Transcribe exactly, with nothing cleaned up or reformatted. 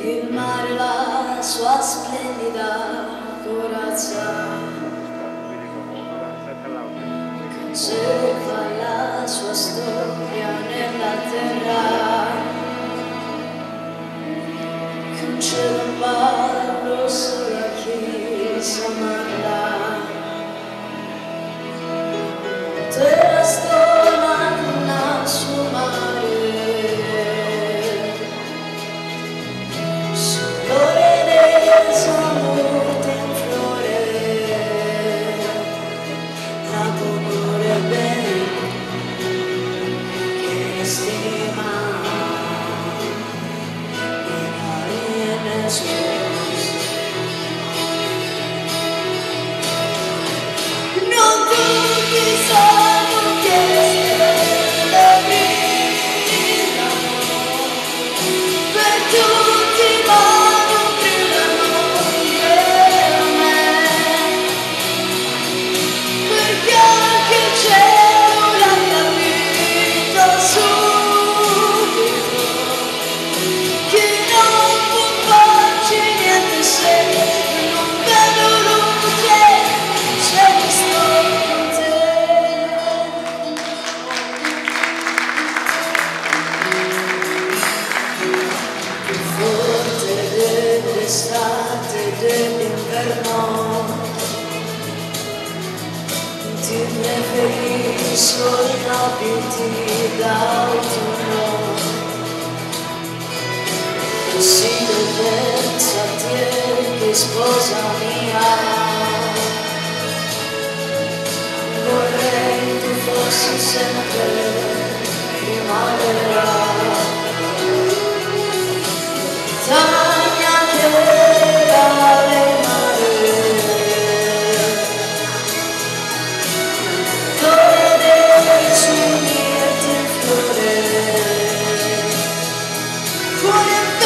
il mare la sua splendida corazza conserva la sua storia nella terra, che un cielo in ballo solo a chi sa amarla. Te la sto mandando su mare, sull'ore del tramonto in fiore, la paura bene che stima in aria nel suo. Non tutti sanno che stelle brillano, per tutti ma non brillano per me, perché anche il cielo l'ha capito subito, che non può farci niente se non vedo luce, se mi sto con te. Più forte dell'estate e dell'inverno, ti preferisco gli abiti d'autunno, così del saltieri che sposa mia. Vorrei tu fossi sempre primavera, montagna che regala il mare, dove devi sugli e ti fiore, cuore